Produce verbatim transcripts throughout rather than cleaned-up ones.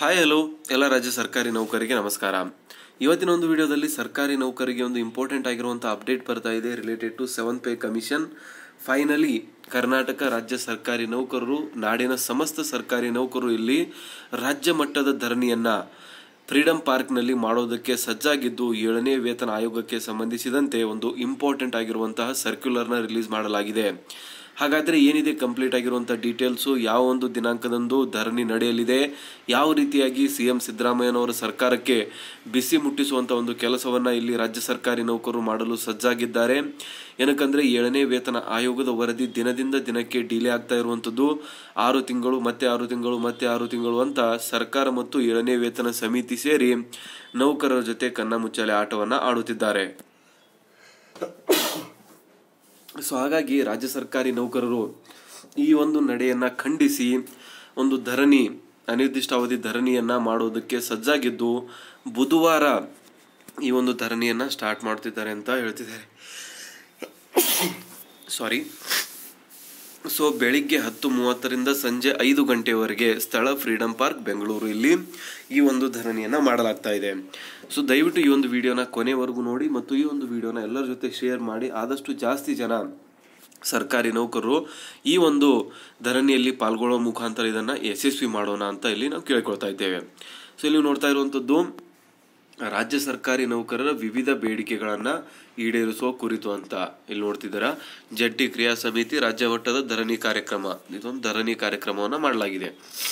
Hi hello ಎಲ್ಲ ರಾಜ್ಯ ಸರ್ಕಾರಿ ನೌಕರರಿಗೆ ನಮಸ್ಕಾರ. ಇವತ್ತಿನ ಒಂದು ವಿಡಿಯೋದಲ್ಲಿ ಸರ್ಕಾರಿ ನೌಕರಿಗೆ ಒಂದು ಇಂಪಾರ್ಟೆಂಟ್ ಆಗಿರುವಂಥ ಅಪ್ಡೇಟ್ ಬರ್ತಾ ಇದೆ related to seventh pay commission. Finally Karnataka ರಾಜ್ಯ ಸರ್ಕಾರಿ ನೌಕರರು, ನಾಡಿನ ಸಮಸ್ತ ಸರ್ಕಾರಿ ನೌಕರರು ಇಲ್ಲಿ ರಾಜ್ಯ ಮಟ್ಟದ ಧರಣಿಯನ್ನ ಫ್ರೀಡಂ ಪಾರ್ಕ್ನಲ್ಲಿ ಮಾಡೋದಕ್ಕೆ ಸಜ್ಜಾಗಿದ್ದು, ಏಳನೇ ವೇತನ ಆಯೋಗಕ್ಕೆ ಸಂಬಂಧಿಸಿದಂತೆ ಒಂದು ಇಂಪಾರ್ಟೆಂಟ್ ಆಗಿರುವಂತಹ ಸರ್ಕ್ಯುಲರ್ನ ರಿಲೀಸ್ ಮಾಡಲಾಗಿದೆ. ಹಾಗಾದರೆ ಏನಿದೆ ಕಂಪ್ಲೀಟ್ ಆಗಿರುವಂಥ ಡೀಟೇಲ್ಸು, ಯಾವ ಒಂದು ದಿನಾಂಕದಂದು ಧರಣಿ ನಡೆಯಲಿದೆ, ಯಾವ ರೀತಿಯಾಗಿ ಸಿ ಎಂ ಸಿದ್ದರಾಮಯ್ಯನವರ ಸರ್ಕಾರಕ್ಕೆ ಬಿಸಿ ಮುಟ್ಟಿಸುವಂಥ ಒಂದು ಕೆಲಸವನ್ನು ಇಲ್ಲಿ ರಾಜ್ಯ ಸರ್ಕಾರಿ ನೌಕರರು ಮಾಡಲು ಸಜ್ಜಾಗಿದ್ದಾರೆ. ಏನಕ್ಕಂದರೆ ಏಳನೇ ವೇತನ ಆಯೋಗದ ವರದಿ ದಿನದಿಂದ ದಿನಕ್ಕೆ ಡಿಲೇ ಆಗ್ತಾ ಇರುವಂಥದ್ದು. ಆರು ತಿಂಗಳು ಮತ್ತೆ ಆರು ತಿಂಗಳು ಮತ್ತೆ ಆರು ತಿಂಗಳು ಅಂತ ಸರ್ಕಾರ ಮತ್ತು ಏಳನೇ ವೇತನ ಸಮಿತಿ ಸೇರಿ ನೌಕರರ ಜೊತೆ ಕಣ್ಣಾಮುಚ್ಚಾಲೆ ಆಟವನ್ನು ಆಡುತ್ತಿದ್ದಾರೆ. ಸೊ ಹಾಗಾಗಿ ರಾಜ್ಯ ಸರ್ಕಾರಿ ನೌಕರರು ಈ ಒಂದು ನಡೆಯನ್ನು ಖಂಡಿಸಿ ಒಂದು ಧರಣಿ, ಅನಿರ್ದಿಷ್ಟಾವಧಿ ಧರಣಿಯನ್ನು ಮಾಡೋದಕ್ಕೆ ಸಜ್ಜಾಗಿದ್ದು, ಬುಧವಾರ ಈ ಒಂದು ಧರಣಿಯನ್ನು ಸ್ಟಾರ್ಟ್ ಮಾಡ್ತಿದ್ದಾರೆ ಅಂತ ಹೇಳ್ತಿದ್ದಾರೆ. ಸಾರಿ ಸೊ ಬೆಳಿಗ್ಗೆ ಹತ್ತು ಮೂವತ್ತರಿಂದ ಸಂಜೆ ಐದು ಗಂಟೆವರೆಗೆ ಸ್ಥಳ ಫ್ರೀಡಂ ಪಾರ್ಕ್ ಬೆಂಗಳೂರು, ಇಲ್ಲಿ ಈ ಒಂದು ಧರಣಿಯನ್ನು ಮಾಡಲಾಗ್ತಾ ಇದೆ. ಸೊ ದಯವಿಟ್ಟು ಈ ಒಂದು ವಿಡಿಯೋನ ಕೊನೆವರೆಗೂ ನೋಡಿ ಮತ್ತು ಈ ಒಂದು ವಿಡಿಯೋನ ಎಲ್ಲರ ಜೊತೆ ಶೇರ್ ಮಾಡಿ. ಆದಷ್ಟು ಜಾಸ್ತಿ ಜನ ಸರ್ಕಾರಿ ನೌಕರರು ಈ ಒಂದು ಧರಣಿಯಲ್ಲಿ ಪಾಲ್ಗೊಳ್ಳೋ ಮುಖಾಂತರ ಇದನ್ನು ಯಶಸ್ವಿ ಮಾಡೋಣ ಅಂತ ಇಲ್ಲಿ ನಾವು ಕೇಳ್ಕೊಳ್ತಾ ಇದ್ದೇವೆ. ಸೊ ಇಲ್ಲಿ ನೋಡ್ತಾ ಇರುವಂಥದ್ದು ರಾಜ್ಯ ಸರ್ಕಾರಿ ನೌಕರರ ವಿವಿಧ ಬೇಡಿಕೆಗಳನ್ನು ಈಡೇರಿಸುವ ಕುರಿತು ಅಂತ ಇಲ್ಲಿ ನೋಡ್ತಿದ್ದೀರಾ. ಜಂಟಿ ಕ್ರಿಯಾ ಸಮಿತಿ ರಾಜ್ಯ ಮಟ್ಟದ ಧರಣಿ ಕಾರ್ಯಕ್ರಮ, ಇದೊಂದು ಧರಣಿ ಕಾರ್ಯಕ್ರಮವನ್ನು ಮಾಡಲಾಗಿದೆ.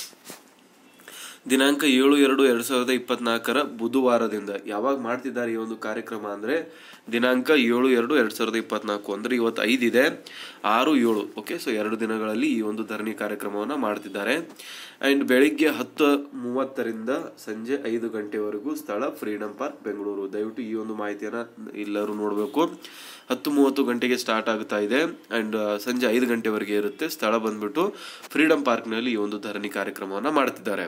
ದಿನಾಂಕ ಏಳು ಎರಡು ಎರಡ್ ಸಾವಿರದ ಇಪ್ಪತ್ನಾಲ್ಕರ ಬುಧವಾರದಿಂದ ಯಾವಾಗ ಮಾಡ್ತಿದ್ದಾರೆ ಈ ಒಂದು ಕಾರ್ಯಕ್ರಮ ಅಂದರೆ ದಿನಾಂಕ ಏಳು ಎರಡು ಎರಡ್ ಸಾವಿರದ ಇಪ್ಪತ್ನಾಲ್ಕು ಅಂದರೆ ಇವತ್ತು ಐದಿದೆ, ಆರು ಏಳು ಓಕೆ ಸೊ ಎರಡು ದಿನಗಳಲ್ಲಿ ಈ ಒಂದು ಧರಣಿ ಕಾರ್ಯಕ್ರಮವನ್ನು ಮಾಡ್ತಿದ್ದಾರೆ. ಆ್ಯಂಡ್ ಬೆಳಿಗ್ಗೆ ಹತ್ತು ಮೂವತ್ತರಿಂದ ಸಂಜೆ ಐದು ಗಂಟೆವರೆಗೂ ಸ್ಥಳ ಫ್ರೀಡಂ ಪಾರ್ಕ್ ಬೆಂಗಳೂರು. ದಯವಿಟ್ಟು ಈ ಒಂದು ಮಾಹಿತಿಯನ್ನು ಎಲ್ಲರೂ ನೋಡಬೇಕು. ಹತ್ತು ಮೂವತ್ತು ಗಂಟೆಗೆ ಸ್ಟಾರ್ಟ್ ಆಗ್ತಾ ಇದೆ ಆ್ಯಂಡ್ ಸಂಜೆ ಐದು ಗಂಟೆವರೆಗೆ ಇರುತ್ತೆ. ಸ್ಥಳ ಬಂದ್ಬಿಟ್ಟು ಫ್ರೀಡಂ ಪಾರ್ಕ್ನಲ್ಲಿ ಈ ಒಂದು ಧರಣಿ ಕಾರ್ಯಕ್ರಮವನ್ನು ಮಾಡ್ತಿದ್ದಾರೆ.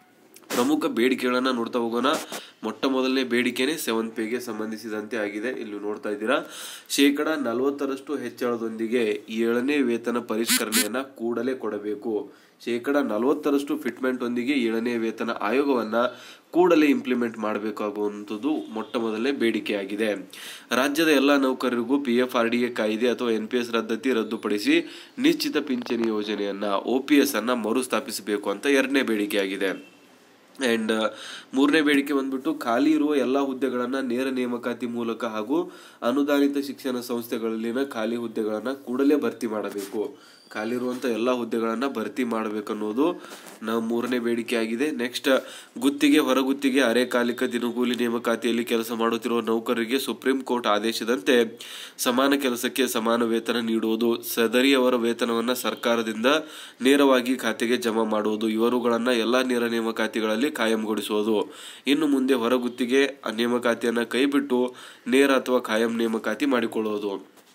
ಪ್ರಮುಖ ಬೇಡಿಕೆಗಳನ್ನು ನೋಡ್ತಾ ಹೋಗೋಣ. ಮೊಟ್ಟ ಮೊದಲನೇ ಬೇಡಿಕೆನೇ ಸೆವೆಂತ್ ಪೇಗೆ ಸಂಬಂಧಿಸಿದಂತೆ ಆಗಿದೆ. ಇಲ್ಲಿ ನೋಡ್ತಾ ಇದ್ದೀರಾ, ಶೇಕಡ ನಲವತ್ತರಷ್ಟು ಹೆಚ್ಚಳದೊಂದಿಗೆ ಏಳನೇ ವೇತನ ಪರಿಷ್ಕರಣೆಯನ್ನ ಕೂಡಲೇ ಕೊಡಬೇಕು. ಶೇಕಡ ನಲವತ್ತರಷ್ಟು ಫಿಟ್ಮೆಂಟ್ ಒಂದಿಗೆ ಏಳನೇ ವೇತನ ಆಯೋಗವನ್ನ ಕೂಡಲೇ ಇಂಪ್ಲಿಮೆಂಟ್ ಮಾಡಬೇಕಾಗುವಂಥದ್ದು ಮೊಟ್ಟ ಮೊದಲನೇ ಬೇಡಿಕೆಯಾಗಿದೆ. ರಾಜ್ಯದ ಎಲ್ಲ ನೌಕರರಿಗೂ P F R D A ಕಾಯ್ದೆ ಅಥವಾ ಎನ್ ಪಿ ಎಸ್ ರದ್ದತಿ ರದ್ದುಪಡಿಸಿ ನಿಶ್ಚಿತ ಪಿಂಚಣಿ ಯೋಜನೆಯನ್ನ ಒ ಪಿ ಎಸ್ ಅನ್ನ ಮರುಸ್ಥಾಪಿಸಬೇಕು ಅಂತ ಎರಡನೇ ಬೇಡಿಕೆಯಾಗಿದೆ. ಆ್ಯಂಡ್ ಮೂರನೇ ಬೇಡಿಕೆ ಬಂದ್ಬಿಟ್ಟು ಖಾಲಿ ಇರುವ ಎಲ್ಲ ಹುದ್ದೆಗಳನ್ನು ನೇರ ನೇಮಕಾತಿ ಮೂಲಕ ಹಾಗೂ ಅನುದಾನಿತ ಶಿಕ್ಷಣ ಸಂಸ್ಥೆಗಳಲ್ಲಿನ ಖಾಲಿ ಹುದ್ದೆಗಳನ್ನು ಕೂಡಲೇ ಭರ್ತಿ ಮಾಡಬೇಕು. ಖಾಲಿ ಇರುವಂಥ ಎಲ್ಲ ಹುದ್ದೆಗಳನ್ನು ಭರ್ತಿ ಮಾಡಬೇಕನ್ನೋದು ನಾವು ಮೂರನೇ ಬೇಡಿಕೆ ಆಗಿದೆ. ನೆಕ್ಸ್ಟ್, ಗುತ್ತಿಗೆ ಹೊರಗುತ್ತಿಗೆ ಅರೆಕಾಲಿಕ ದಿನಗೂಲಿ ನೇಮಕಾತಿಯಲ್ಲಿ ಕೆಲಸ ಮಾಡುತ್ತಿರುವ ನೌಕರರಿಗೆ ಸುಪ್ರೀಂ ಕೋರ್ಟ್ ಆದೇಶದಂತೆ ಸಮಾನ ಕೆಲಸಕ್ಕೆ ಸಮಾನ ವೇತನ ನೀಡುವುದು, ಸದರಿಯವರ ವೇತನವನ್ನು ಸರ್ಕಾರದಿಂದ ನೇರವಾಗಿ ಖಾತೆಗೆ ಜಮಾ ಮಾಡುವುದು, ಇವರುಗಳನ್ನು ಎಲ್ಲ ನೇರ ನೇಮಕಾತಿಗಳಲ್ಲಿ ಕಾಯಂಗೊಳಿಸುವುದು. ಇನ್ನು ಮುಂದೆ ಹೊರಗುತ್ತಿಗೆ ನೇಮಕಾತಿಯನ್ನು ಕೈಬಿಟ್ಟು ನೇರ ಅಥವಾ ಕಾಯಂ ನೇಮಕಾತಿ ಮಾಡಿಕೊಳ್ಳುವುದು.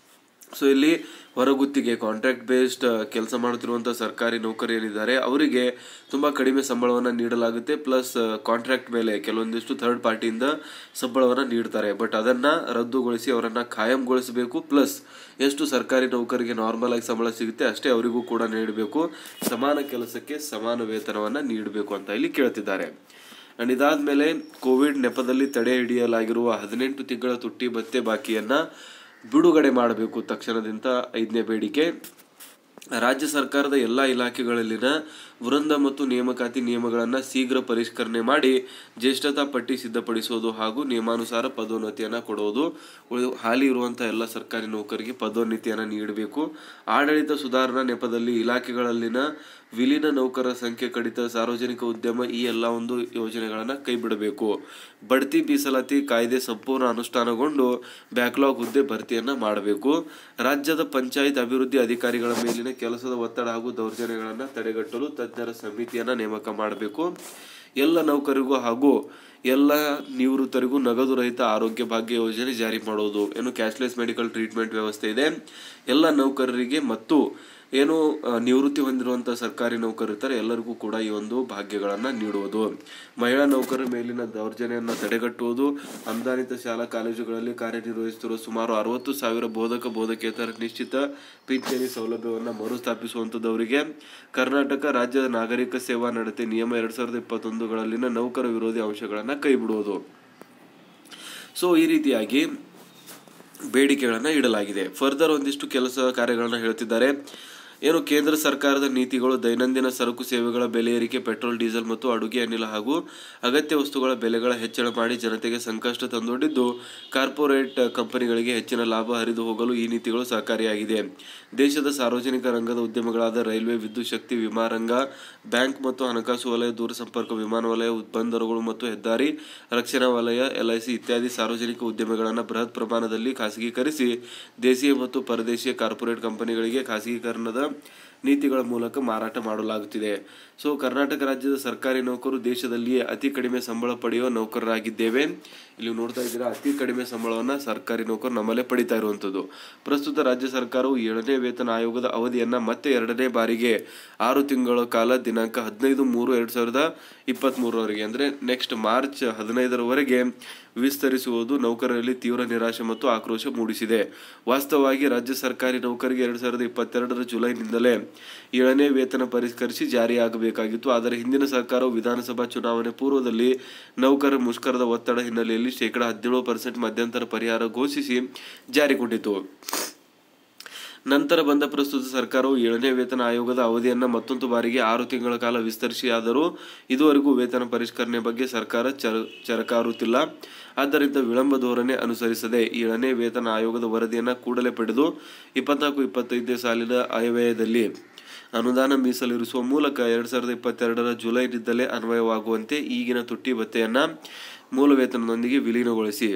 ಸೊ ಇಲ್ಲಿ ಹೊರಗುತ್ತಿಗೆ ಕಾಂಟ್ರಾಕ್ಟ್ ಬೇಸ್ಡ್ ಕೆಲಸ ಮಾಡುತ್ತಿರುವಂಥ ಸರ್ಕಾರಿ ನೌಕರಿ ಏನಿದ್ದಾರೆ ಅವರಿಗೆ ತುಂಬ ಕಡಿಮೆ ಸಂಬಳವನ್ನು ನೀಡಲಾಗುತ್ತೆ. ಪ್ಲಸ್ ಕಾಂಟ್ರಾಕ್ಟ್ ಮೇಲೆ ಕೆಲವೊಂದಿಷ್ಟು ಥರ್ಡ್ ಪಾರ್ಟಿಯಿಂದ ಸಂಬಳವನ್ನು ನೀಡ್ತಾರೆ. ಬಟ್ ಅದನ್ನು ರದ್ದುಗೊಳಿಸಿ ಅವರನ್ನು ಖಾಯಂಗೊಳಿಸಬೇಕು. ಪ್ಲಸ್ ಎಷ್ಟು ಸರ್ಕಾರಿ ನೌಕರಿಗೆ ನಾರ್ಮಲ್ ಆಗಿ ಸಂಬಳ ಸಿಗುತ್ತೆ ಅಷ್ಟೇ ಅವರಿಗೂ ಕೂಡ ನೀಡಬೇಕು. ಸಮಾನ ಕೆಲಸಕ್ಕೆ ಸಮಾನ ವೇತನವನ್ನು ನೀಡಬೇಕು ಅಂತ ಇಲ್ಲಿ ಕೇಳ್ತಿದ್ದಾರೆ. ಆ್ಯಂಡ್ ಇದಾದಮೇಲೆ ಕೋವಿಡ್ ನೆಪದಲ್ಲಿ ತಡೆ ಹಿಡಿಯಲಾಗಿರುವ ಹದಿನೆಂಟು ತಿಂಗಳ ತುಟ್ಟಿ ಭತ್ಯೆ ಬಾಕಿಯನ್ನು ಬಿಡುಗಡೆ ಮಾಡಬೇಕು ತಕ್ಷಣದಿಂದ ಐದನೇ ಬೇಡಿಕೆ. ರಾಜ್ಯ ಸರ್ಕಾರದ ಎಲ್ಲ ಇಲಾಖೆಗಳಲ್ಲಿನ ವೃಂದ ಮತ್ತು ನೇಮಕಾತಿ ನಿಯಮಗಳನ್ನು ಶೀಘ್ರ ಪರಿಷ್ಕರಣೆ ಮಾಡಿ ಜ್ಯೇಷ್ಠತಾ ಪಟ್ಟಿ ಸಿದ್ಧಪಡಿಸುವುದು ಹಾಗೂ ನಿಯಮಾನುಸಾರ ಪದೋನ್ನತಿಯನ್ನು ಕೊಡುವುದು. ಹಾಲಿ ಇರುವಂಥ ಎಲ್ಲ ಸರ್ಕಾರಿ ನೌಕರಿಗೆ ಪದೋನ್ನತಿಯನ್ನು ನೀಡಬೇಕು. ಆಡಳಿತ ಸುಧಾರಣಾ ನೆಪದಲ್ಲಿ ಇಲಾಖೆಗಳಲ್ಲಿನ ವಿಲೀನ ನೌಕರರ ಸಂಖ್ಯೆ ಕಡಿತ, ಸಾರ್ವಜನಿಕ ಉದ್ಯಮ ಈ ಎಲ್ಲ ಒಂದು ಯೋಜನೆಗಳನ್ನು ಕೈಬಿಡಬೇಕು. ಬಡ್ತಿ ಮೀಸಲಾತಿ ಕಾಯ್ದೆ ಸಂಪೂರ್ಣ ಅನುಷ್ಠಾನಗೊಂಡು ಬ್ಯಾಕ್ಲಾಗ್ ಹುದ್ದೆ ಭರ್ತಿಯನ್ನು ಮಾಡಬೇಕು. ರಾಜ್ಯದ ಪಂಚಾಯತ್ ಅಭಿವೃದ್ಧಿ ಅಧಿಕಾರಿಗಳ ಮೇಲಿನ ಕೆಲಸದ ಒತ್ತಡ ಹಾಗೂ ದೌರ್ಜನ್ಯಗಳನ್ನು ತಡೆಗಟ್ಟಲು ತಜ್ಞರ ಸಮಿತಿಯನ್ನು ನೇಮಕ ಮಾಡಬೇಕು. ಎಲ್ಲ ನೌಕರಿಗೂ ಹಾಗೂ ಎಲ್ಲ ನಿವೃತ್ತರಿಗೂ ನಗದು ರಹಿತ ಆರೋಗ್ಯ ಭಾಗ್ಯ ಯೋಜನೆ ಜಾರಿ ಮಾಡುವುದು. ಏನು ಕ್ಯಾಶ್ಲೆಸ್ ಮೆಡಿಕಲ್ ಟ್ರೀಟ್ಮೆಂಟ್ ವ್ಯವಸ್ಥೆ ಇದೆ ಎಲ್ಲ ನೌಕರರಿಗೆ ಮತ್ತು ಏನು ನಿವೃತ್ತಿ ಹೊಂದಿರುವಂಥ ಸರ್ಕಾರಿ ನೌಕರರು ಇರ್ತಾರೆ ಎಲ್ಲರಿಗೂ ಕೂಡ ಈ ಒಂದು ಭಾಗ್ಯಗಳನ್ನು ನೀಡುವುದು. ಮಹಿಳಾ ನೌಕರರ ಮೇಲಿನ ದೌರ್ಜನ್ಯವನ್ನು ತಡೆಗಟ್ಟುವುದು. ಅನುದಾನಿತ ಶಾಲಾ ಕಾಲೇಜುಗಳಲ್ಲಿ ಕಾರ್ಯನಿರ್ವಹಿಸುತ್ತಿರುವ ಸುಮಾರು ಅರವತ್ತು ಸಾವಿರ ಬೋಧಕ ಬೋಧಕೇತರ ನಿಶ್ಚಿತ ಪಿಂಚಣಿ ಸೌಲಭ್ಯವನ್ನು ಮರುಸ್ಥಾಪಿಸುವಂಥದ್ದವರಿಗೆ ಕರ್ನಾಟಕ ರಾಜ್ಯ ನಾಗರಿಕ ಸೇವಾ ನಡತೆ ನಿಯಮ ಎರಡ್ ಸಾವಿರದ ಇಪ್ಪತ್ತೊಂದುಗಳಲ್ಲಿನ ನೌಕರ ವಿರೋಧಿ ಅಂಶಗಳನ್ನು ಕೈಬಿಡುವುದು. ಸೊ ಈ ರೀತಿಯಾಗಿ ಬೇಡಿಕೆಗಳನ್ನು ಇಡಲಾಗಿದೆ. ಫರ್ದರ್ ಒಂದಿಷ್ಟು ಕೆಲಸ ಕಾರ್ಯಗಳನ್ನು ಹೇಳ್ತಿದ್ದಾರೆ. ಏನು ಕೇಂದ್ರ ಸರ್ಕಾರದ ನೀತಿಗಳು ದೈನಂದಿನ ಸರಕು ಸೇವೆಗಳ ಬೆಲೆ ಏರಿಕೆ, ಪೆಟ್ರೋಲ್ ಡೀಸೆಲ್ ಮತ್ತು ಅಡುಗೆ ಅನಿಲ ಹಾಗೂ ಅಗತ್ಯ ವಸ್ತುಗಳ ಬೆಲೆಗಳ ಹೆಚ್ಚಳ ಮಾಡಿ ಜನತೆಗೆ ಸಂಕಷ್ಟ ತಂದೊಡ್ಡಿದ್ದು ಕಾರ್ಪೊರೇಟ್ ಕಂಪನಿಗಳಿಗೆ ಹೆಚ್ಚಿನ ಲಾಭ ಹರಿದು ಹೋಗಲು ಈ ನೀತಿಗಳು ಸಹಕಾರಿಯಾಗಿದೆ. ದೇಶದ ಸಾರ್ವಜನಿಕ ರಂಗದ ಉದ್ಯಮಗಳಾದ ರೈಲ್ವೆ, ವಿದ್ಯುತ್ ಶಕ್ತಿ, ವಿಮಾರಂಗ, ಬ್ಯಾಂಕ್ ಮತ್ತು ಹಣಕಾಸು ವಲಯ, ದೂರಸಂಪರ್ಕ, ವಿಮಾನ ವಲಯ, ಬಂದರುಗಳು ಮತ್ತು ಹೆದ್ದಾರಿ, ರಕ್ಷಣಾ ವಲಯ, ಎಲ್ಐಸಿ ಇತ್ಯಾದಿ ಸಾರ್ವಜನಿಕ ಉದ್ಯಮಗಳನ್ನು ಬೃಹತ್ ಪ್ರಮಾಣದಲ್ಲಿ ಖಾಸಗೀಕರಿಸಿ ದೇಶೀಯ ಮತ್ತು ಪರದೇಶೀಯ ಕಾರ್ಪೊರೇಟ್ ಕಂಪನಿಗಳಿಗೆ ಖಾಸಗೀಕರಣದ ನೀತಿಗಳ ಮೂಲಕ ಮಾರಾಟ ಮಾಡಲಾಗುತ್ತಿದೆ. ಸೊ ಕರ್ನಾಟಕ ರಾಜ್ಯದ ಸರ್ಕಾರಿ ನೌಕರರು ದೇಶದಲ್ಲಿಯೇ ಅತಿ ಕಡಿಮೆ ಸಂಬಳ ಪಡೆಯುವ ನೌಕರರಾಗಿದ್ದೇವೆ. ಇಲ್ಲಿ ನೋಡ್ತಾ ಇದ್ದೀರಾ, ಅತಿ ಕಡಿಮೆ ಸಂಬಳವನ್ನು ಸರ್ಕಾರಿ ನೌಕರರು ನಮ್ಮಲ್ಲೇ ಪಡಿತಾ ಇರುವಂಥದ್ದು. ಪ್ರಸ್ತುತ ರಾಜ್ಯ ಸರ್ಕಾರವು ಏಳನೇ ವೇತನ ಆಯೋಗದ ಅವಧಿಯನ್ನು ಮತ್ತೆ ಎರಡನೇ ಬಾರಿಗೆ ಆರು ತಿಂಗಳ ಕಾಲ ದಿನಾಂಕ ಹದಿನೈದು ಮೂರು ಎರಡು ಸಾವಿರದ ಇಪ್ಪತ್ತ್ ಮೂರರವರೆಗೆ ಅಂದರೆ ನೆಕ್ಸ್ಟ್ ಮಾರ್ಚ್ ಹದಿನೈದರವರೆಗೆ ವಿಸ್ತರಿಸುವುದು ನೌಕರರಲ್ಲಿ ತೀವ್ರ ನಿರಾಶೆ ಮತ್ತು ಆಕ್ರೋಶ ಮೂಡಿಸಿದೆ. ವಾಸ್ತವವಾಗಿ ರಾಜ್ಯ ಸರ್ಕಾರಿ ನೌಕರಿಗೆ ಎರಡ್ ಸಾವಿರದ ಇಪ್ಪತ್ತೆರಡರ ಜುಲೈನಿಂದಲೇ ಏಳನೇ ವೇತನ ಪರಿಷ್ಕರಿಸಿ ಜಾರಿಯಾಗಬೇಕಾಗಿತ್ತು. ಆದರೆ ಹಿಂದಿನ ಸರ್ಕಾರವು ವಿಧಾನಸಭಾ ಚುನಾವಣೆ ಪೂರ್ವದಲ್ಲಿ ನೌಕರರ ಮುಷ್ಕರದ ಒತ್ತಡ ಹಿನ್ನೆಲೆಯಲ್ಲಿ ಶೇಕಡ ಹದಿನೇಳು ಪರ್ಸೆಂಟ್ ಮಧ್ಯಂತರ ಪರಿಹಾರ ಘೋಷಿಸಿ ಜಾರಿಗೊಂಡಿತು. ನಂತರ ಬಂದ ಪ್ರಸ್ತುತ ಸರ್ಕಾರವು ಏಳನೇ ವೇತನ ಆಯೋಗದ ಅವಧಿಯನ್ನು ಮತ್ತೊಂದು ಬಾರಿಗೆ ಆರು ತಿಂಗಳ ಕಾಲ ವಿಸ್ತರಿಸಿಯಾದರೂ ಇದುವರೆಗೂ ವೇತನ ಪರಿಷ್ಕರಣೆ ಬಗ್ಗೆ ಸರ್ಕಾರ ಚರ ಚರಕಾರುತ್ತಿಲ್ಲ. ಆದ್ದರಿಂದ ವಿಳಂಬ ಧೋರಣೆ ಅನುಸರಿಸದೆ ಏಳನೇ ವೇತನ ಆಯೋಗದ ವರದಿಯನ್ನು ಕೂಡಲೇ ಪಡೆದು ಇಪ್ಪತ್ನಾಲ್ಕು ಇಪ್ಪತ್ತೈದನೇ ಸಾಲಿನ ಆಯವ್ಯಯದಲ್ಲಿ ಅನುದಾನ ಮೀಸಲಿರಿಸುವ ಮೂಲಕ ಎರಡ್ ಸಾವಿರದ ಇಪ್ಪತ್ತೆರಡರ ಜುಲೈನಿಂದಲೇ ಅನ್ವಯವಾಗುವಂತೆ ಈಗಿನ ತುಟ್ಟಿ ಭತ್ಯೆಯನ್ನು ಮೂಲ ವೇತನದೊಂದಿಗೆ ವಿಲೀನಗೊಳಿಸಿ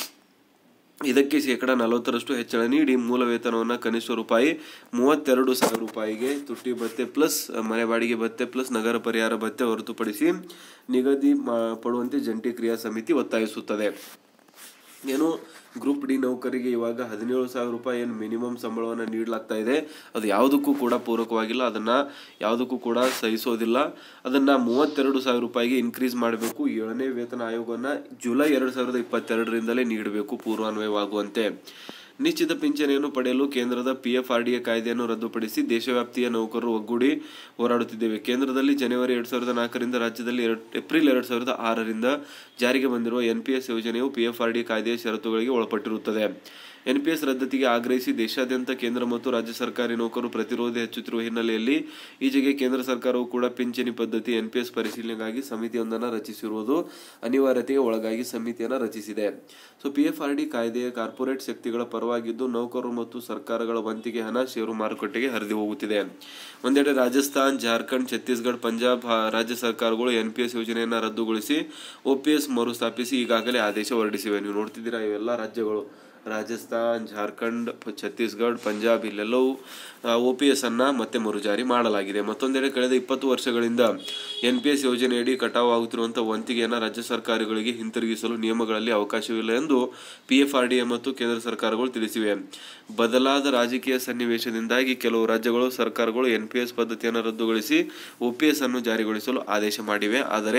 ಇದಕ್ಕೆ ಶೇಕಡ ನಲವತ್ತರಷ್ಟು ಹೆಚ್ಚಳ ನೀಡಿ ಮೂಲ ವೇತನವನ್ನು ಕನಿಷ್ಠ ರೂಪಾಯಿ ಮೂವತ್ತೆರಡು ಸಾವಿರ ರೂಪಾಯಿಗೆ ತುಟ್ಟಿ ಭತ್ಯೆ ಪ್ಲಸ್ ಮನೆ ಬಾಡಿಗೆ ಭತ್ಯೆ ಪ್ಲಸ್ ನಗರ ಪರಿಹಾರ ಭತ್ಯೆ ಹೊರತುಪಡಿಸಿ ನಿಗದಿ ಪಡುವಂತೆ ಜಂಟಿ ಕ್ರಿಯಾ ಸಮಿತಿ ಒತ್ತಾಯಿಸುತ್ತದೆ. ಏನು ಗ್ರೂಪ್ ಡಿ ನೌಕರಿಗೆ ಇವಾಗ ಹದಿನೇಳು ಸಾವಿರ ರೂಪಾಯಿ ಏನು ಮಿನಿಮಮ್ ಸಂಬಳವನ್ನು ನೀಡಲಾಗ್ತಾ ಇದೆ, ಅದು ಯಾವುದಕ್ಕೂ ಕೂಡ ಪೂರಕವಾಗಿಲ್ಲ. ಅದನ್ನು ಯಾವುದಕ್ಕೂ ಕೂಡ ಸಹಿಸೋದಿಲ್ಲ. ಅದನ್ನು ಮೂವತ್ತೆರಡು ಸಾವಿರ ರೂಪಾಯಿಗೆ ಇನ್ಕ್ರೀಸ್ ಮಾಡಬೇಕು. ಏಳನೇ ವೇತನ ಆಯೋಗವನ್ನು ಜುಲೈ ಎರಡು ಸಾವಿರದ ಇಪ್ಪತ್ತೆರಡರಿಂದಲೇ ನೀಡಬೇಕು ಪೂರ್ವಾನ್ವಯವಾಗುವಂತೆ. ನಿಶ್ಚಿತ ಪಿಂಚಣಿಯನ್ನು ಪಡೆಯಲು ಕೇಂದ್ರದ P F R D A ಕಾಯ್ದೆಯನ್ನು ರದ್ದುಪಡಿಸಿ ದೇಶವ್ಯಾಪ್ತಿಯ ನೌಕರರು ಒಗ್ಗೂಡಿ ಹೋರಾಡುತ್ತಿದ್ದೇವೆ. ಕೇಂದ್ರದಲ್ಲಿ ಜನವರಿ ಎರಡ್ ಸಾವಿರದ ನಾಲ್ಕರಿಂದ ರಾಜ್ಯದಲ್ಲಿ ಎರಡು ಏಪ್ರಿಲ್ ಎರಡ್ ಸಾವಿರದ ಆರರಿಂದ ಜಾರಿಗೆ ಬಂದಿರುವ ಎನ್ ಪಿ ಎಸ್ ಯೋಜನೆಯು ಪಿ ಎಫ್ ಆರ್ ಡಿ ಕಾಯ್ದೆಯ ಷರತ್ತುಗಳಿಗೆ ಒಳಪಟ್ಟಿರುತ್ತದೆ. ಎನ್ ಪಿ ಎಸ್ ರದ್ದತಿಗೆ ಆಗ್ರಹಿಸಿ ದೇಶಾದ್ಯಂತ ಕೇಂದ್ರ ಮತ್ತು ರಾಜ್ಯ ಸರ್ಕಾರಿ ನೌಕರರು ಪ್ರತಿರೋಧ ಹೆಚ್ಚುತ್ತಿರುವ ಹಿನ್ನೆಲೆಯಲ್ಲಿ ಈಚೆಗೆ ಕೇಂದ್ರ ಸರ್ಕಾರವು ಕೂಡ ಪಿಂಚಣಿ ಪದ್ಧತಿ ಎನ್ ಪಿ ಎಸ್ ಪರಿಶೀಲನೆಗಾಗಿ ಸಮಿತಿಯೊಂದನ್ನು ರಚಿಸಿರುವುದು ಅನಿವಾರ್ಯತೆಗೆ ಒಳಗಾಗಿ ಸಮಿತಿಯನ್ನು ರಚಿಸಿದೆ. So P F R D ಕಾಯ್ದೆಯ ಕಾರ್ಪೊರೇಟ್ ಶಕ್ತಿಗಳ ಪರವಾಗಿದ್ದು ನೌಕರರು ಮತ್ತು ಸರ್ಕಾರಗಳ ವಂತಿಗೆ ಹಣ ಷೇರು ಮಾರುಕಟ್ಟೆಗೆ ಹರಿದು ಹೋಗುತ್ತಿದೆ. ಒಂದೆಡೆ ರಾಜಸ್ಥಾನ್, ಜಾರ್ಖಂಡ್, ಛತ್ತೀಸ್ಗಢ, ಪಂಜಾಬ್ ರಾಜ್ಯ ಸರ್ಕಾರಗಳು ಎನ್ ಪಿ ಎಸ್ ಯೋಜನೆಯನ್ನು ರದ್ದುಗೊಳಿಸಿ ಒ ಪಿ ಎಸ್ ಮರುಸ್ಥಾಪಿಸಿ ಈಗಾಗಲೇ ಆದೇಶ ಹೊರಡಿಸಿವೆ. ನೀವು ನೋಡ್ತಿದ್ದೀರಾ, ಇವೆಲ್ಲ ರಾಜ್ಯಗಳು ರಾಜಸ್ಥಾನ್, ಜಾರ್ಖಂಡ್, ಛತ್ತೀಸ್ಗಢ, ಪಂಜಾಬ್ ಇಲ್ಲೆಲ್ಲವೂ ಒ ಪಿ ಎಸ್ ಅನ್ನು ಮತ್ತೆ ಮರುಜಾರಿ ಮಾಡಲಾಗಿದೆ. ಮತ್ತೊಂದೆಡೆ ಕಳೆದ ಇಪ್ಪತ್ತು ವರ್ಷಗಳಿಂದ ಎನ್ ಪಿ ಎಸ್ ಯೋಜನೆಯಡಿ ಕಟಾವಾಗುತ್ತಿರುವಂಥ ವಂತಿಗೆಯನ್ನು ರಾಜ್ಯ ಸರ್ಕಾರಗಳಿಗೆ ಹಿಂತಿರುಗಿಸಲು ನಿಯಮಗಳಲ್ಲಿ ಅವಕಾಶವಿಲ್ಲ ಎಂದು P F R D A ಮತ್ತು ಕೇಂದ್ರ ಸರ್ಕಾರಗಳು ತಿಳಿಸಿವೆ. ಬದಲಾದ ರಾಜಕೀಯ ಸನ್ನಿವೇಶದಿಂದಾಗಿ ಕೆಲವು ರಾಜ್ಯಗಳು ಸರ್ಕಾರಗಳು ಎನ್ ಪಿ ಎಸ್ ಪದ್ಧತಿಯನ್ನು ರದ್ದುಗೊಳಿಸಿ ಒ ಪಿ ಎಸ್ ಅನ್ನು ಜಾರಿಗೊಳಿಸಲು ಆದೇಶ ಮಾಡಿವೆ. ಆದರೆ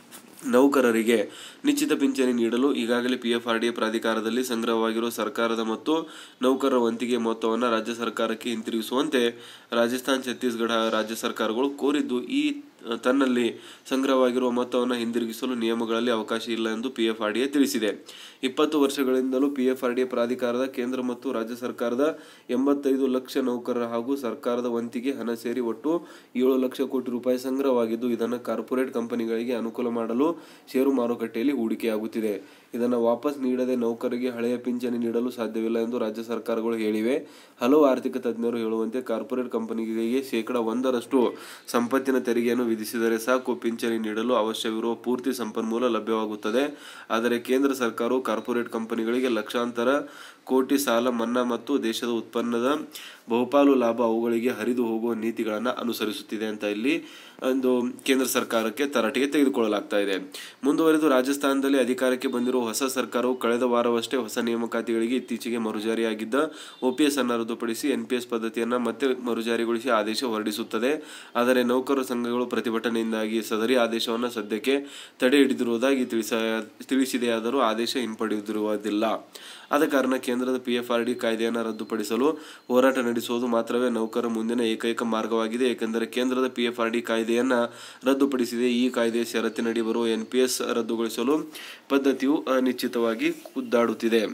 ನೌಕರರಿಗೆ ನಿಶ್ಚಿತ ಪಿಂಚಣಿ ನೀಡಲು ಈಗಾಗಲೇ P F R D A ಪ್ರಾಧಿಕಾರದಲ್ಲಿ ಸಂಗ್ರಹವಾಗಿರುವ ಸರ್ಕಾರದ ಮತ್ತು ನೌಕರರ ವಂತಿಗೆ ಮೊತ್ತವನ್ನು ರಾಜ್ಯ ಸರ್ಕಾರಕ್ಕೆ ಹಿಂತಿರುಗಿಸುವಂತೆ ರಾಜಸ್ಥಾನ್, ಛತ್ತೀಸ್ಗಢ ರಾಜ್ಯ ಸರ್ಕಾರಗಳು ಕೋರಿದ್ದು ಈ ತನ್ನಲ್ಲಿ ಸಂಗ್ರಹವಾಗಿರುವ ಮೊತ್ತವನ್ನು ಹಿಂದಿರುಗಿಸಲು ನಿಯಮಗಳಲ್ಲಿ ಅವಕಾಶ ಇಲ್ಲ ಎಂದು P F R D A ತಿಳಿಸಿದೆ. ಇಪ್ಪತ್ತು ವರ್ಷಗಳಿಂದಲೂ P F R D A ಪ್ರಾಧಿಕಾರದ ಕೇಂದ್ರ ಮತ್ತು ರಾಜ್ಯ ಸರ್ಕಾರದ ಎಂಬತ್ತೈದು ಲಕ್ಷ ನೌಕರರ ಹಾಗೂ ಸರ್ಕಾರದ ವಂತಿಗೆ ಹಣ ಸೇರಿ ಒಟ್ಟು ಏಳು ಲಕ್ಷ ಕೋಟಿ ರೂಪಾಯಿ ಸಂಗ್ರಹವಾಗಿದ್ದು ಇದನ್ನು ಕಾರ್ಪೊರೇಟ್ ಕಂಪನಿಗಳಿಗೆ ಅನುಕೂಲ ಮಾಡಲು ಷೇರು ಮಾರುಕಟ್ಟೆಯಲ್ಲಿ ಹೂಡಿಕೆಯಾಗುತ್ತಿದೆ. ಇದನ್ನು ವಾಪಸ್ ನೀಡದೆ ನೌಕರರಿಗೆ ಹಳೆಯ ಪಿಂಚಣಿ ನೀಡಲು ಸಾಧ್ಯವಿಲ್ಲ ಎಂದು ರಾಜ್ಯ ಸರ್ಕಾರಗಳು ಹೇಳಿವೆ. ಹಲವು ಆರ್ಥಿಕ ತಜ್ಞರು ಹೇಳುವಂತೆ ಕಾರ್ಪೊರೇಟ್ ಕಂಪನಿಗಳಿಗೆ ಶೇಕಡ ಒಂದರಷ್ಟು ಸಂಪತ್ತಿನ ತೆರಿಗೆಯನ್ನು ವಿಧಿಸಿದರೆ ಸಾಕು ಪಿಂಚಣಿ ನೀಡಲು ಅವಶ್ಯವಿರುವ ಪೂರ್ತಿ ಸಂಪನ್ಮೂಲ ಲಭ್ಯವಾಗುತ್ತದೆ. ಆದರೆ ಕೇಂದ್ರ ಸರ್ಕಾರವು ಕಾರ್ಪೊರೇಟ್ ಕಂಪನಿಗಳಿಗೆ ಲಕ್ಷಾಂತರ ಕೋಟಿ ಸಾಲ ಮನ್ನಾ ಮತ್ತು ದೇಶದ ಉತ್ಪನ್ನದ ಬಹುಪಾಲು ಲಾಭ ಅವುಗಳಿಗೆ ಹರಿದು ಹೋಗುವ ನೀತಿಗಳನ್ನು ಅನುಸರಿಸುತ್ತಿದೆ ಅಂತ ಇಲ್ಲಿ ಒಂದು ಕೇಂದ್ರ ಸರ್ಕಾರಕ್ಕೆ ತರಾಟೆಗೆ ತೆಗೆದುಕೊಳ್ಳಲಾಗ್ತಾ ಇದೆ. ಮುಂದುವರೆದು ರಾಜಸ್ಥಾನದಲ್ಲಿ ಅಧಿಕಾರಕ್ಕೆ ಬಂದಿರುವ ಹೊಸ ಸರ್ಕಾರವು ಕಳೆದ ವಾರವಷ್ಟೇ ಹೊಸ ನೇಮಕಾತಿಗಳಿಗೆ ಇತ್ತೀಚೆಗೆ ಮರುಜಾರಿಯಾಗಿದ್ದ ಒಪಿಎಸ್ ಅನ್ನು ರದ್ದುಪಡಿಸಿ ಎನ್ಪಿಎಸ್ ಪದ್ಧತಿಯನ್ನು ಮತ್ತೆ ಮರುಜಾರಿಗೊಳಿಸಿ ಆದೇಶ ಹೊರಡಿಸುತ್ತದೆ. ಆದರೆ ನೌಕರರ ಸಂಘಗಳು ಪ್ರತಿಭಟನೆಯಿಂದಾಗಿ ಸದರಿ ಆದೇಶವನ್ನು ಸದ್ಯಕ್ಕೆ ತಡೆ ಹಿಡಿದಿರುವುದಾಗಿ ತಿಳಿಸ ತಿಳಿಸಿದೆಯಾದರೂ ಆದೇಶ ಹಿಂಪಡೆದಿರುವುದಿಲ್ಲ. ಆದ ಕಾರಣ ಕೇಂದ್ರದ ಪಿಎಫ್ಆರ್ಡಿ ಕಾಯ್ದೆಯನ್ನು ರದ್ದುಪಡಿಸಲು ಹೋರಾಟ ನಡೆಸುವುದು ಮಾತ್ರವೇ ನೌಕರರ ಮುಂದಿನ ಏಕೈಕ ಮಾರ್ಗವಾಗಿದೆ. ಏಕೆಂದರೆ ಕೇಂದ್ರದ ಪಿಎಫ್ಆರ್ಡಿ ಕಾಯ್ದೆಯನ್ನು ರದ್ದುಪಡಿಸಿದೆ. ಈ ಕಾಯ್ದೆಯ ಷರತ್ತಿನಡಿ ಬರುವ ಎನ್ಪಿಎಸ್ ರದ್ದುಗೊಳಿಸಲು ಪದ್ಧತಿಯು ಅನಿಶ್ಚಿತವಾಗಿ ಕುದ್ದಾಡುತ್ತಿದೆ.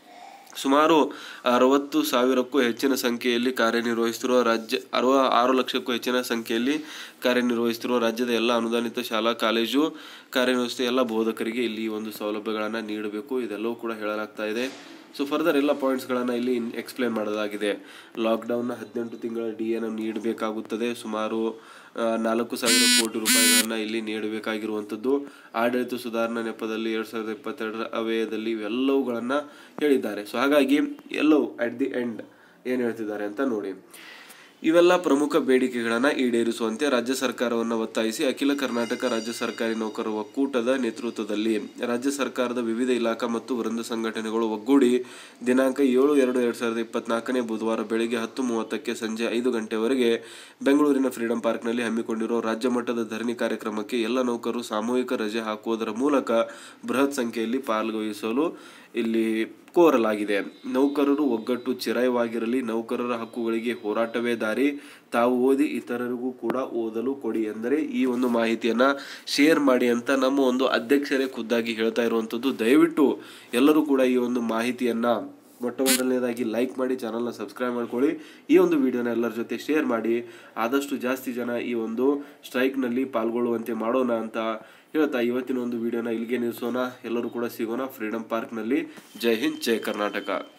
ಸುಮಾರು ಅರವತ್ತು ಸಾವಿರಕ್ಕೂ ಹೆಚ್ಚಿನ ಸಂಖ್ಯೆಯಲ್ಲಿ ಕಾರ್ಯನಿರ್ವಹಿಸುತ್ತಿರುವ ರಾಜ್ಯ ಅರವ ಆರು ಲಕ್ಷಕ್ಕೂ ಹೆಚ್ಚಿನ ಸಂಖ್ಯೆಯಲ್ಲಿ ಕಾರ್ಯನಿರ್ವಹಿಸುತ್ತಿರುವ ರಾಜ್ಯದ ಎಲ್ಲ ಅನುದಾನಿತ ಶಾಲಾ ಕಾಲೇಜು ಕಾರ್ಯನಿರ್ವಹಿಸುವ ಎಲ್ಲ ಬೋಧಕರಿಗೆ ಇಲ್ಲಿ ಒಂದು ಸೌಲಭ್ಯಗಳನ್ನು ನೀಡಬೇಕು. ಇದೆಲ್ಲವೂ ಕೂಡ ಹೇಳಲಾಗ್ತಾ ಇದೆ. ಸೊ ಫರ್ದರ್ ಎಲ್ಲ ಪಾಯಿಂಟ್ಸ್ಗಳನ್ನು ಇಲ್ಲಿ ಎಕ್ಸ್ಪ್ಲೇನ್ ಮಾಡಲಾಗಿದೆ. ಲಾಕ್ಡೌನ್ನ ಹದಿನೆಂಟು ತಿಂಗಳ ಡಿ ಎನ್ನು ನೀಡಬೇಕಾಗುತ್ತದೆ. ಸುಮಾರು ನಾಲ್ಕು ಸಾವಿರ ಕೋಟಿ ರೂಪಾಯಿಗಳನ್ನು ಇಲ್ಲಿ ನೀಡಬೇಕಾಗಿರುವಂಥದ್ದು. ಆಡಳಿತ ಸುಧಾರಣಾ ನೆಪದಲ್ಲಿ ಎರಡು ಸಾವಿರದ ಇಪ್ಪತ್ತೆರಡರ ಅವ್ಯಯದಲ್ಲಿ ಇವೆಲ್ಲವುಗಳನ್ನು ಹೇಳಿದ್ದಾರೆ. ಸೊ ಹಾಗಾಗಿ ಎಲ್ಲವೂ ಅಟ್ ದಿ ಎಂಡ್ ಏನು ಹೇಳ್ತಿದ್ದಾರೆ ಅಂತ ನೋಡಿ. ಇವೆಲ್ಲ ಪ್ರಮುಖ ಬೇಡಿಕೆಗಳನ್ನು ಈಡೇರಿಸುವಂತೆ ರಾಜ್ಯ ಸರ್ಕಾರವನ್ನು ಒತ್ತಾಯಿಸಿ ಅಖಿಲ ಕರ್ನಾಟಕ ರಾಜ್ಯ ಸರ್ಕಾರಿ ನೌಕರರ ಒಕ್ಕೂಟದ ನೇತೃತ್ವದಲ್ಲಿ ರಾಜ್ಯ ಸರ್ಕಾರದ ವಿವಿಧ ಇಲಾಖಾ ಮತ್ತು ವೃಂದ ಸಂಘಟನೆಗಳು ಒಗ್ಗೂಡಿ ದಿನಾಂಕ ಏಳು ಎರಡು ಎರಡು ಸಾವಿರದ ಇಪ್ಪತ್ನಾಲ್ಕನೇ ಬುಧವಾರ ಬೆಳಗ್ಗೆ ಹತ್ತು ಮೂವತ್ತಕ್ಕೆ ಸಂಜೆ ಐದು ಗಂಟೆವರೆಗೆ ಬೆಂಗಳೂರಿನ ಫ್ರೀಡಂ ಪಾರ್ಕ್ನಲ್ಲಿ ಹಮ್ಮಿಕೊಂಡಿರುವ ರಾಜ್ಯ ಮಟ್ಟದ ಧರಣಿ ಕಾರ್ಯಕ್ರಮಕ್ಕೆ ಎಲ್ಲ ನೌಕರರು ಸಾಮೂಹಿಕ ರಜೆ ಹಾಕುವುದರ ಮೂಲಕ ಬೃಹತ್ ಸಂಖ್ಯೆಯಲ್ಲಿ ಪಾಲ್ಗೊಳ್ಳಿಸಲು ಇಲ್ಲಿ ಕೋರಲಾಗಿದೆ. ನೌಕರರು ಒಗ್ಗಟ್ಟು ಚಿರಾಯವಾಗಿರಲಿ. ನೌಕರರ ಹಕ್ಕುಗಳಿಗೆ ಹೋರಾಟವೇ ದಾರಿ. ತಾವು ಓದಿ ಇತರರಿಗೂ ಕೂಡ ಓದಲು ಕೊಡಿ ಎಂದರೆ ಈ ಒಂದು ಮಾಹಿತಿಯನ್ನ ಶೇರ್ ಮಾಡಿ ಅಂತ ನಮ್ಮ ಒಂದು ಅಧ್ಯಕ್ಷರೇ ಖುದ್ದಾಗಿ ಹೇಳ್ತಾ ಇರುವಂಥದ್ದು. ದಯವಿಟ್ಟು ಎಲ್ಲರೂ ಕೂಡ ಈ ಒಂದು ಮಾಹಿತಿಯನ್ನ ಮೊಟ್ಟ ಮೊದಲನೇದಾಗಿ ಲೈಕ್ ಮಾಡಿ, ಚಾನಲ್ನ ಸಬ್ಸ್ಕ್ರೈಬ್ ಮಾಡ್ಕೊಳ್ಳಿ. ಈ ಒಂದು ವಿಡಿಯೋನ ಎಲ್ಲರ ಜೊತೆ ಶೇರ್ ಮಾಡಿ. ಆದಷ್ಟು ಜಾಸ್ತಿ ಜನ ಈ ಒಂದು ಸ್ಟ್ರೈಕ್ನಲ್ಲಿ ಪಾಲ್ಗೊಳ್ಳುವಂತೆ ಮಾಡೋಣ ಅಂತ ಹೇಳ್ತಾ ಇವತ್ತಿನ ಒಂದು ವಿಡಿಯೋನ ಇಲ್ಲಿಗೆ ನಿಲ್ಲಿಸೋಣ. ಎಲ್ಲರೂ ಕೂಡ ಸಿಗೋಣ ಫ್ರೀಡಂ ಪಾರ್ಕ್ನಲ್ಲಿ. ಜೈ ಹಿಂದ್, ಜೈ ಕರ್ನಾಟಕ.